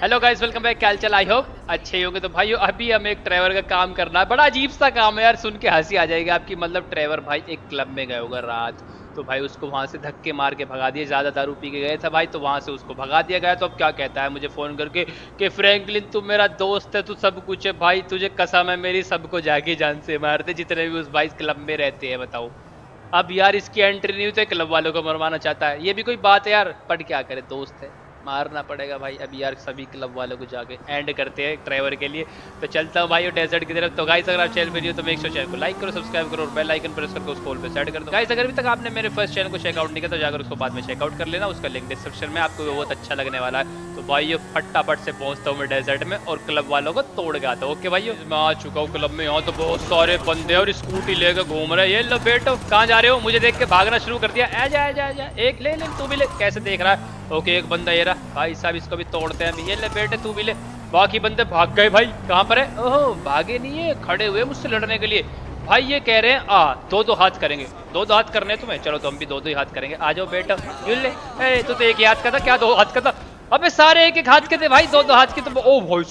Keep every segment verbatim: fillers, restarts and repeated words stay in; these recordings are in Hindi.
Hello guys, welcome back. क्या हाल चाल? आई होप अच्छे ही होंगे। तो भाइयों अभी हमें एक ड्राइवर का काम करना है। बड़ा अजीब सा काम है यार, सुन के हंसी आ जाएगी आपकी। मतलब ड्राइवर भाई एक क्लब में गए होगा रात, तो भाई उसको वहां से धक्के मार के भगा दिए। ज्यादा दारू पी के गए था भाई, तो वहां से उसको भगा दिया गया। तो अब क्या कहता है मुझे फोन करके कि फ्रैंकलिन तू मेरा दोस्त है, तू सब कुछ है भाई, तुझे कसम है मेरी, सबको जाके जान से मार दे जितने भी उस भाई क्लब में रहते हैं। बताओ अब यार, इसकी एंट्री नहीं हुई तो क्लब वालों को मरवाना चाहता है। ये भी कोई बात है यार? पर क्या करे, दोस्त है, मारना पड़ेगा भाई। अब यार सभी क्लब वालों को जाके एंड करते हैं ड्राइवर के लिए। तो चलता हूँ भाई डेजर्ट की तरफ। तो गाइस अगर आप चैनल पे हो तो मेक श्योर चैनल को लाइक करो, सब्सक्राइब करो और बेल आइकन प्रेस करके उसको ऑल पे सेट कर दो। गाइस अगर अभी तक आपने मेरे फर्स्ट चैनल को चेकआउट नहीं किया तो जाकर उसको बाद में चेकआउट कर लेना। उसका लिंक डिस्क्रिप्शन में, आपको बहुत अच्छा लगने वाला है। तो भाई ये फटाफट से पहुंचता हूँ मैं डेजर्ट में और क्लब वालों को तोड़ के आता हूँ। ओके भाई मैं आ चुका हूँ क्लब में। यहाँ तो बहुत सारे बंदे और स्कूटी लेकर घूम रहे हैं। ये लो बेटो, कहाँ जा रहे हो? मुझे देख के भागना शुरू कर दिया। आ जा आ जा आ जा, एक ले ले, तू भी ले। कैसे देख रहा है? ओके एक बंदा ये रहा भाई साहब, इसको भी तोड़ते हैं। ये ले बेटे, तू भी ले। बाकी बंदे भाग गए भाई। कहाँ पर है? ओहो भागे नहीं है, खड़े हुए मुझसे लड़ने के लिए। भाई ये कह रहे हैं आ दो दो हाथ करेंगे। दो दो हाथ करने तुम्हें? चलो तो हम भी दो दो ही हाथ करेंगे। आ जाओ बेटा, ये ले। ए तू तो एक ही हाथ का था, क्या दो हाथ का था? अबे सारे एक एक हाथ के थे भाई, दो दो हाथ के। तो ओ भाई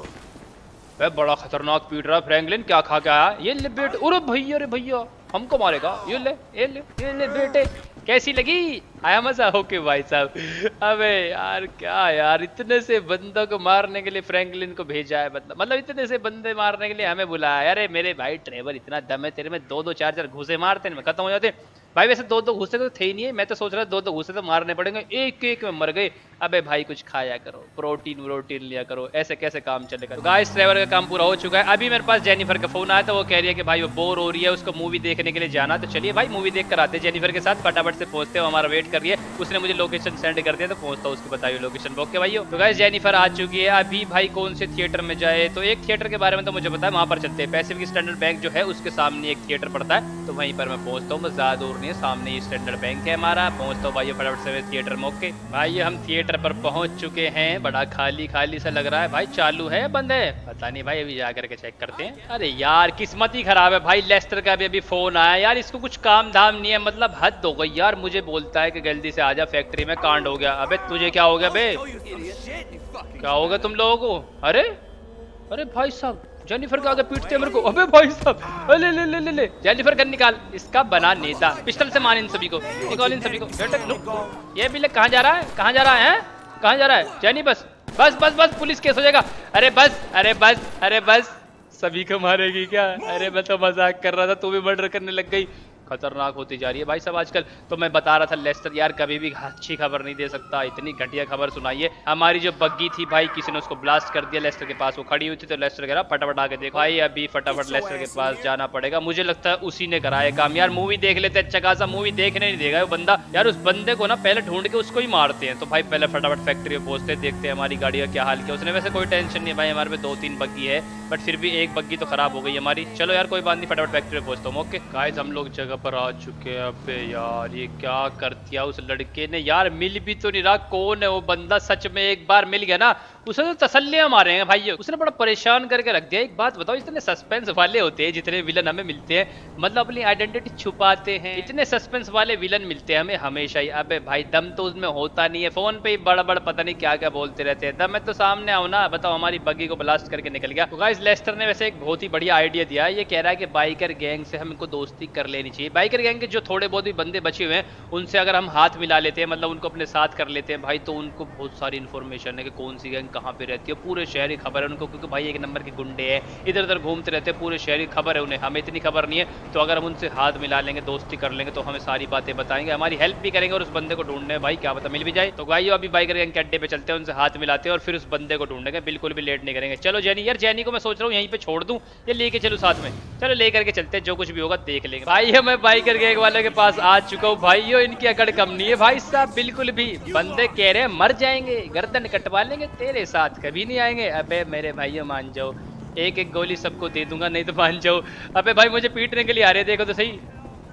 साहब बड़ा खतरनाक पीट रहा फ्रैंकलिन। क्या खा के आया? ये ले बेटे। अरे भैया, अरे भैया हमको मारेगा। ये ले ये ले ये ले बेटे। कैसी लगी? आया मजा? ओके भाई साहब। अबे यार क्या यार, इतने से बंदों को मारने के लिए फ्रैंकलिन को भेजा है। मतलब मतलब इतने से बंदे मारने के लिए हमें बुलाया। अरे मेरे भाई ड्राइवर इतना दम है तेरे में, दो दो चार चार घुसे मारते हैं खत्म हो जाते भाई। वैसे दो दो घुसे तो थे ही नहीं है, मैं तो सोच रहा दो दो घुसे तो मारने पड़ेंगे। एक एक में मर गए। अबे भाई कुछ खाया करो, प्रोटीन व्रोटीन लिया करो, ऐसे कैसे काम चलेगा? तो गाइस ड्राइवर का काम पूरा हो चुका है। अभी मेरे पास जेनिफर का फोन आया था, वो कह रही है कि भाई वो बोर हो रही है, उसको मूवी देखने के लिए जाना। तो चलिए भाई मूवी देख कर आते हैं जेनिफर के साथ। फटाफट से पहुंचते हो, हमारा वेट कर रही है। उसने मुझे लोकेशन सेंड कर दिया, तो पहुंचता हूँ उसकी बताइए लोकेशन। ओके भाई। तो गाइस जेनिफर आ चुकी है। अभी भाई कौन से थिएटर में जाए? तो एक थिएटर के बारे में तो मुझे पता है, वहां पर चलते हैं। पैसिफिक स्टैंडर्ड बैंक जो है उसके सामने एक थिएटर पड़ता है, तो वहीं पर मैं पहुंचता हूँ। ज्यादा दूर नहीं है, सामने ही स्टैंडर्ड बैंक है हमारा। पहुंचता हूँ भाई फटाफट से थिएटर में। ओके भाई हम थिएटर पर पहुंच चुके हैं। बड़ा खाली खाली सा लग रहा है भाई। चालू है बंद है पता नहीं भाई, अभी जाकर के चेक करते हैं। अरे यार किस्मत ही खराब है भाई, लेस्टर का भी अभी फोन आया यार। इसको कुछ काम धाम नहीं है, मतलब हद हो गई यार। मुझे बोलता है कि जल्दी से आजा, फैक्ट्री में कांड हो गया। अबे तुझे क्या हो गया बे? क्या हो गया तुम लोगों को? अरे अरे भाई साहब जेनिफर के आगे पीटते हैं मेरे को। अबे भाई साहब ले ले ले ले ले जेनिफर गन निकाल, इसका बना नेता। पिस्टल से मार इन सभी को, निकाल इन सभी को। ये भी ले, कहाँ जा रहा है? कहाँ जा रहा है? कहाँ जा रहा है जेनी? बस बस बस बस, पुलिस केस हो जाएगा। अरे बस अरे बस अरे बस, सभी को मारेगी क्या? अरे मैं तो मजाक कर रहा था, तू भी मर्डर करने लग गई। खतरनाक होती जा रही है भाई साहब आजकल। तो मैं बता रहा था लेस्टर यार कभी भी अच्छी खबर नहीं दे सकता, इतनी घटिया खबर सुनाई है। हमारी जो बग्गी थी भाई, किसी ने उसको ब्लास्ट कर दिया लेस्टर के पास। वो खड़ी हुई थी तो लेस्टर कह रहा फटाफट आके देखो। भाई अभी फटाफट लेस्टर के पास जाना पड़ेगा। मुझे लगता है उसी ने कराया काम यार। मूवी देख लेते, अच्छा खासा मूवी देखने नहीं देगा वो बंदा यार। उस बंदे को ना पहले ढूंढ के उसको ही मारते हैं। तो भाई पहले फटाफट फैक्ट्री में पहुंचते, देखते हैं हमारी गाड़ी का क्या हाल किया उसने। वैसे कोई टेंशन नहीं भाई, हमारे पे दो तीन बग्गी है, बट फिर भी एक बग्गी तो खराब हो गई हमारी। चलो यार कोई बात नहीं, फटाफट फैक्ट्री में पहुंचता हूँ। ओके गाइस हम लोग जगह पर आ चुके हैं। अबे यार ये क्या कर दिया उस लड़के ने यार। मिल भी तो नहीं रहा कौन है वो बंदा। सच में एक बार मिल गया ना, उसे तो तसल्लियां मारेंगे भाई। उसने बड़ा परेशान करके रख दिया। एक बात बताओ, इतने सस्पेंस वाले होते हैं जितने विलन हमें मिलते हैं, मतलब अपनी आइडेंटिटी छुपाते हैं, इतने सस्पेंस वाले विलन मिलते हैं हमें हमेशा ही। अबे भाई दम तो उसमें होता नहीं है, फोन पे ही बड़ा बड़ा पता नहीं क्या क्या बोलते रहते हैं। दम है तो सामने आओ ना। बताओ हमारी बग्गी को ब्लास्ट करके निकल गया। तो गाइस लेस्टर ने वैसे एक बहुत ही बढ़िया आइडिया दिया है। ये कह रहा है कि बाइकर गैंग से हमको दोस्ती कर लेनी चाहिए। बाइकर गैंग के जो थोड़े बहुत भी बंदे बचे हुए हैं उनसे अगर हम हाथ मिला लेते हैं, मतलब उनको अपने साथ कर लेते हैं भाई, तो उनको बहुत सारी इन्फॉर्मेशन है कि कौन सी गैंग कहाँ पे रहती है। पूरे शहर की खबर है उनको, क्योंकि भाई एक नंबर के गुंडे हैं, इधर उधर घूमते रहते हैं। पूरे शहर की खबर है उन्हें, हमें इतनी खबर नहीं है। तो अगर हम उनसे हाथ मिला लेंगे, दोस्ती कर लेंगे, तो हमें सारी बातें बताएंगे, हमारी हेल्प भी करेंगे और उस बंदे को ढूंढने भाई क्या पता मिल भी जाए। तो भाई अभी बाइकर गैंग के अड्डे पे चलते हैं, उनसे हाथ मिलाते हैं और फिर उस बंदे को ढूंढेंगे। बिल्कुल भी लेट नहीं करेंगे। चलो जेनी यार, जेनी को मैं सोच रहा हूँ यहीं पे छोड़ दूं या लेके चलूं साथ में। चलो लेकर के चलते हैं, जो कुछ भी होगा देख लेंगे। भाई मैं बाइकर गैंग वाले के पास आ चुका हूँ। भाइयों इनकी अकड़ कम नहीं है भाई साहब, बिल्कुल भी। बंदे कह रहे हैं मर जाएंगे, गर्दन कटवा लेंगे, तेरे साथ कभी नहीं आएंगे। अबे मेरे भाइयों मान जाओ, एक एक गोली सबको दे दूंगा, नहीं तो मान जाओ। अबे भाई मुझे पीटने के लिए आ रहे, देखो तो सही।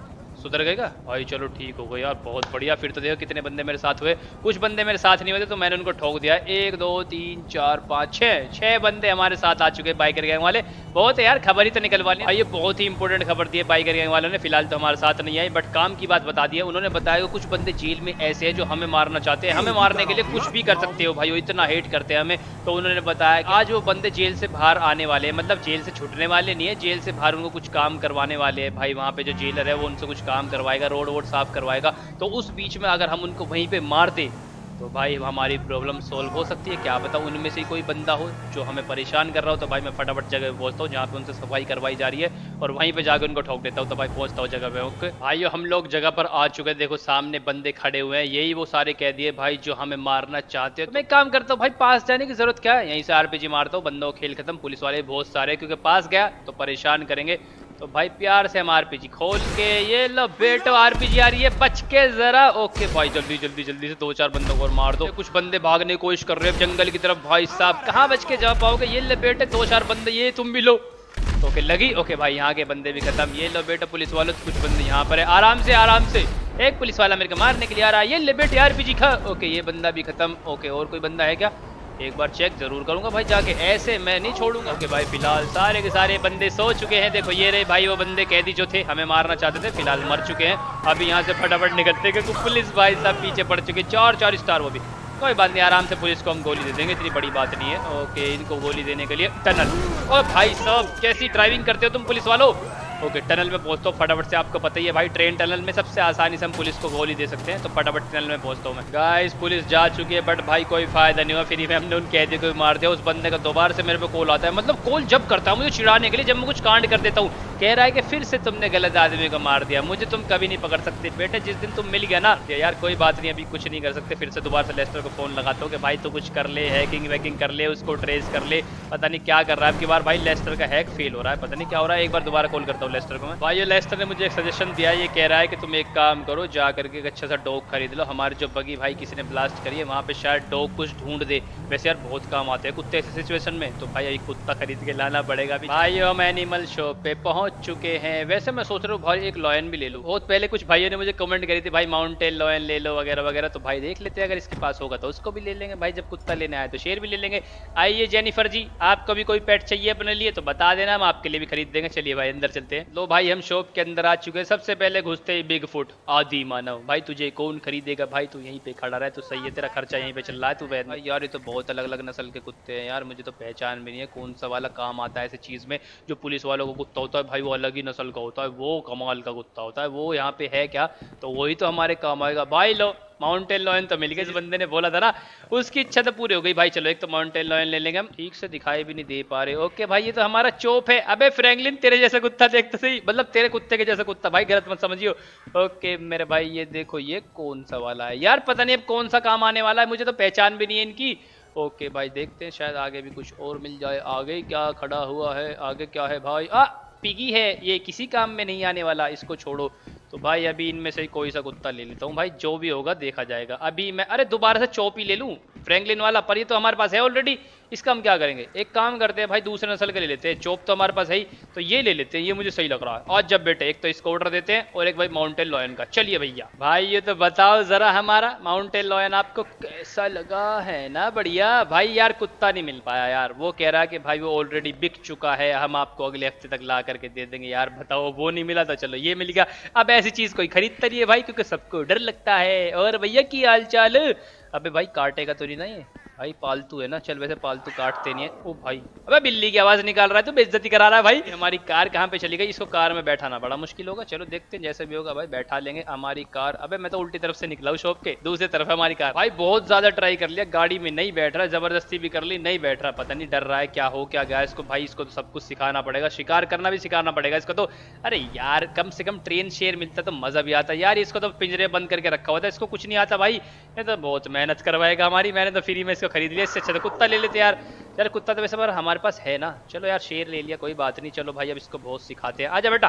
सुधर गएगा भाई, चलो ठीक हो गया यार, बहुत बढ़िया। फिर तो देखो कितने बंदे मेरे साथ हुए, कुछ बंदे मेरे साथ नहीं होते तो मैंने उनको ठोक दिया। एक दो तीन चार पाँच छः छः बंदे हमारे साथ आ चुके हैं बाइकर गैंग वाले। बहुत है यार, खबर ही तो निकलवानी है। ये बहुत ही इंपॉर्टेंट खबर दी है बाइकर गैंग वालों ने। फिलहाल तो हमारे साथ नहीं आई, बट काम की बात बता दी है उन्होंने। बताया कुछ बंदे जेल में ऐसे हैं जो हमें मारना चाहते हैं, हमें मारने के लिए कुछ भी कर सकते हो भाई, वो इतना हेट करते हैं हमें। तो उन्होंने बताया कि आज वो बंदे जेल से बाहर आने वाले हैं, मतलब जेल से छूटने वाले नहीं है, जेल से बाहर उनको कुछ काम करवाने वाले हैं भाई। वहाँ पे जो जेलर है वो उनसे कुछ काम करवाएगा, रोड वोड साफ करवाएगा। तो उस बीच में अगर हम उनको वहीं पे मार दे तो भाई हमारी प्रॉब्लम सॉल्व हो सकती है। क्या बताऊँ, उनमें से कोई बंदा हो जो हमें परेशान कर रहा हो तो भाई मैं फटाफट जगह पे पहुँचता हूँ जहाँ पे उनसे सफाई करवाई जा रही है, और वहीं पे जाकर उनको ठोक देता हूँ। तो भाई पहुँचता हूँ जगह पे। ओके भाई हम लोग जगह पर आ चुके हैं, देखो सामने बंदे खड़े हुए हैं, यही वो सारे कह दिए भाई जो हमें मारना चाहते हो। तो मैं एक काम करता हूँ भाई, पास जाने की जरूरत क्या है, यहीं से आरपीजी मारता हूँ, बंदों को खेल खत्म। पुलिस वाले बहुत सारे, क्योंकि पास गया तो परेशान करेंगे। तो भाई प्यार से हम आरपीजी खोल के, ये लो बेटो आरपीजी आ रही है, बच के जरा। ओके भाई जल्दी जल्दी जल्दी से दो चार बंदों को और मार दो। कुछ बंदे भागने की कोशिश कर रहे हैं जंगल की तरफ, भाई साहब कहाँ बच के जा पाओगे। ये ले बेटे दो चार बंदे, ये तुम भी लो। ओके लगी। ओके भाई यहाँ के बंदे भी खत्म। ये लो बेटा पुलिस वालों, कुछ बंदे यहाँ पर है, आराम से आराम से। एक पुलिस वाला मेरे को मारने के लिए आ रहा है, ये ले बेटे आरपीजी खा। ओके ये बंदा भी खत्म। ओके और कोई बंदा है क्या, एक बार चेक जरूर करूंगा भाई जाके, ऐसे मैं नहीं छोड़ूंगा। ओके भाई फिलहाल सारे के सारे बंदे सो चुके हैं। देखो ये रहे भाई वो बंदे कैदी जो थे हमें मारना चाहते थे, फिलहाल मर चुके हैं। अभी यहाँ से फटाफट निकलते क्योंकि पुलिस भाई साहब पीछे पड़ चुके, चार चार स्टार वो भी। कोई बात नहीं, आराम से पुलिस को हम गोली दे देंगे, इतनी बड़ी बात नहीं है। ओके इनको गोली देने के लिए टनल। ओ भाई साहब कैसी ड्राइविंग करते हो तुम पुलिस वालों। ओके टनल में पहुंचता हूँ फटाफट से, आपको पता ही है भाई ट्रेन टनल में सबसे आसानी से हम पुलिस को गोली दे सकते हैं। तो फटाफट टनल में पहुंचता हूँ मैं। गाइस पुलिस जा चुकी है, बट भाई कोई फायदा नहीं हुआ, फ्री में हमने उन कैदी को भी मार दिया। उस बंदे का दोबारा से मेरे पे कॉल आता है, मतलब कॉल जब करता है मुझे चिढ़ाने के लिए, जब मैं कुछ कांड कर देता हूँ कह रहा है कि फिर से तुमने गलत आदमी को मार दिया, मुझे तुम कभी नहीं पकड़ सकते बेटे, जिस दिन तुम मिल गया ना। यार कोई बात नहीं, अभी कुछ नहीं कर सकते। फिर से दोबारा से लेस्टर को फोन लगाता हूँ कि भाई तू कुछ कर ले, हैकिंग वैकिंग कर ले, उसको ट्रेस कर ले, पता नहीं क्या कर रहा है। अब की बार भाई लेस्टर का हैक फेल हो रहा है, पता नहीं क्या हो रहा है। एक बार दोबारा कॉल करता हूँ लेस्टर को मैं। भाई लेस्टर ने मुझे एक सजेशन दिया है, ये कह रहा है कि तुम एक काम करो, जा करके एक अच्छा सा डॉग खरीद लो। हमारी जो बगी भाई किसी ने ब्लास्ट करी है वहाँ पे शायद डॉग कुछ ढूंढ दे, वैसे यार बहुत काम आते हैं कुत्ते ऐसे सिचुएशन में। तो भाई एक कुत्ता खरीद के लाना पड़ेगा। भाई हम एनिमल शॉप पे पहुंच चुके हैं। वैसे मैं सोच रहा हूँ भाई एक लॉयन भी ले लूँ, बहुत पहले कुछ भाइयों ने मुझे कमेंट करी थी भाई माउंटेन लॉयन ले लो वगैरह वगैरह। तो भाई देख लेते हैं, अगर इसके पास होगा तो उसको भी ले लेंगे भाई, जब कुत्ता लेने आए तो शेर भी ले लेंगे। आइए जेनिफर जी, आपको भी कोई पेट चाहिए अपने लिए तो बता देना, हम आपके लिए भी खरीद देंगे। चलिए भाई अंदर चलते हैं। लो भाई हम शॉप के अंदर आ चुके हैं। सबसे पहले घुसते ही बिग फुट आदि मानव। भाई तुझे कौन खरीदेगा भाई, तू यहीं पे खड़ा रहा है, तू सही है, तेरा खर्चा यहीं पे चल रहा है, तू भाई यार ये तो बहुत अलग अलग नस्ल के कुत्ते हैं यार, मुझे तो पहचान भी नहीं है कौन सा वाला काम आता है ऐसी चीज में। जो पुलिस वालों को कुत्ता होता है भाई वो अलग ही नस्ल का होता है, वो कमाल का कुत्ता होता है, वो यहाँ पे है क्या, तो वही तो हमारे काम आएगा। भाई लो माउंटेन लॉयन तो मिल गया, इस बंदे ने बोला था ना, उसकी इच्छा तो पूरी हो गई भाई। चलो एक तो माउंटेन लॉयन ले लेंगे हम, ठीक से दिखाई भी नहीं दे पा रहे। ओके भाई ये तो हमारा चोप है। अबे फ्रैंकलिन तेरे जैसा कुत्ता देख तो सही, मतलब तेरे कुत्ते के जैसा कुत्ता भाई, गलत मत समझियो। ओके मेरे भाई ये देखो ये कौन सा वाला है यार, पता नहीं अब कौन सा काम आने वाला है, मुझे तो पहचान भी नहीं है इनकी। ओके भाई देखते हैं शायद आगे भी कुछ और मिल जाए। आगे क्या खड़ा हुआ है, आगे क्या है भाई, आ पिगी है, ये किसी काम में नहीं आने वाला, इसको छोड़ो। तो भाई अभी इनमें से कोई सा कुत्ता ले लेता हूँ भाई, जो भी होगा देखा जाएगा। अभी मैं अरे दोबारा से चौप ही ले लूँ फ्रैंकलिन वाला, पर ये तो हमारे पास है ऑलरेडी, इसका हम क्या करेंगे, एक काम करते हैं भाई दूसरे नस्ल के ले लेते हैं। चौप तो हमारे पास है ही, तो ये ले लेते हैं, ये मुझे सही लग रहा है। आज जब बेटे एक तो इसको ऑर्डर देते हैं और एक भाई माउंटेन लॉयन का। चलिए भैया भाई ये तो बताओ जरा हमारा माउंटेन लॉयन आपको कैसा लगा, है ना बढ़िया। भाई यार कुत्ता नहीं मिल पाया यार, वो कह रहा है कि भाई वो ऑलरेडी बिक चुका है, हम आपको अगले हफ्ते तक ला करके दे देंगे। यार बताओ वो नहीं मिला तो चलो ये मिल गया। अब ऐसी चीज कोई खरीदता नहीं है भाई, क्योंकि सबको डर लगता है। और भैया की हाल चाल, अबे भाई काटेगा तो नहीं ना ये, भाई पालतू है ना, चल वैसे पालतू काटते नहीं है। ओ भाई अबे बिल्ली की आवाज निकाल रहा है तो बेइज्जती करा रहा है भाई। हमारी कार कहाँ पे चली गई, इसको कार में बैठाना बड़ा मुश्किल होगा। चलो देखते हैं जैसे भी होगा भाई, बैठा लेंगे हमारी कार। अबे मैं तो उल्टी तरफ से निकला हूँ शॉप के, दूसरी तरफ है हमारी कार। भाई बहुत ज्यादा ट्राई कर लिया, गाड़ी में नहीं बैठ रहा, जबरदस्ती भी कर ली नहीं बैठ रहा, पता नहीं डर रहा है क्या हो क्या गया इसको। भाई इसको तो सब कुछ सिखाना पड़ेगा, शिकार करना भी सिखाना पड़ेगा इसको तो। अरे यार कम से कम ट्रेन शेयर मिलता तो मजा भी आता यार, इसको तो पिंजरे बंद करके रखा हुआ था, इसको कुछ नहीं आता भाई। ये तो बहुत मेहनत करवाएगा हमारी, मैंने तो फ्री में इसको खरीद लिया, इससे अच्छा तो कुत्ता ले लेते यार। यार कुत्ता तो वैसे हमारे पास है ना, चलो यार शेर ले लिया कोई बात नहीं। चलो भाई अब इसको बहुत सिखाते हैं, आजा बेटा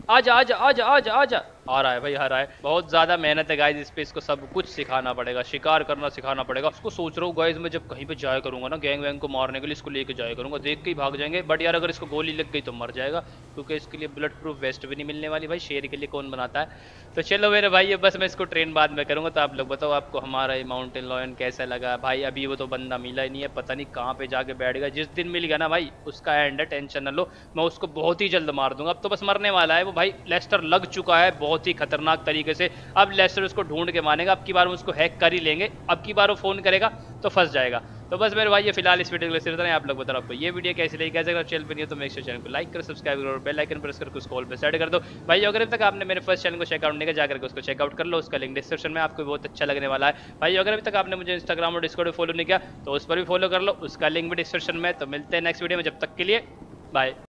आजा आजा आजा आजा आजा। आ रहा है भाई, आ रहा है। बहुत ज्यादा मेहनत है गाइस इस पे, इसको सब कुछ सिखाना पड़ेगा, शिकार करना सिखाना पड़ेगा। उसको सोच रहा हूँ गाइस मैं जब कहीं पे जाया करूंगा ना गैंग वैंग को मारने के लिए, इसको लेके जाया करूंगा, देख के ही भाग जाएंगे। बट यार अगर इसको गोली लग गई तो मर जाएगा, क्योंकि इसके लिए बुलेट प्रूफ वेस्ट भी नहीं मिलने वाली भाई, शेर के लिए कौन बनाता है। तो चलो मेरे भाई ये बस मैं इसको ट्रेन बाद में करूंगा। तो आप लोग बताओ आपको हमारा ये माउंटेन लॉयन कैसा लगा भाई। अभी वो तो बंदा मिला ही नहीं है, पता नहीं कहाँ पे जाके बैठ गया। जिस दिन मिल गया ना भाई उसका एंड है, टेंशन न लो, मैं उसको बहुत ही जल्द मार दूंगा। अब तो बस मरने वाला है वो भाई, लेस्टर लग चुका है बहुत ही खतरनाक तरीके से। अब लेस्टर उसको ढूंढ के मानेगा, अब की बार हम उसको हैक कर ही लेंगे, अब की बार वो फोन करेगा तो फंस जाएगा। तो बस मेरे भाई ये फिलहाल इस वीडियो के लिए सिर्फ इतना ही। आप लोग बताओ आपको ये वीडियो कैसी लगी, कैसे अगर चैनल पर नहीं हो तो मेक श्योर चैनल को लाइक करो, सब्सक्राइब करो और बेल आइकन प्रेस करके उसको ऑल पे सेट कर दो भाई। अगर अभी तक आपने मेरे फर्स्ट चैनल को चेकआउट नहीं किया जाकर उसको चेकआउट कर लो, उसका लिंक डिस्क्रिप्शन में, आपको बहुत अच्छा लगने वाला है भाई। अगर अभी तक आपने मुझे इंस्टाग्राम और डिस्कॉर्ड पे फॉलो नहीं किया तो उस पर भी फॉलो कर लो, उसका लिंक भी डिस्क्रिप्शन में। तो मिलते हैं नेक्स्ट वीडियो में, जब तक के लिए बाय।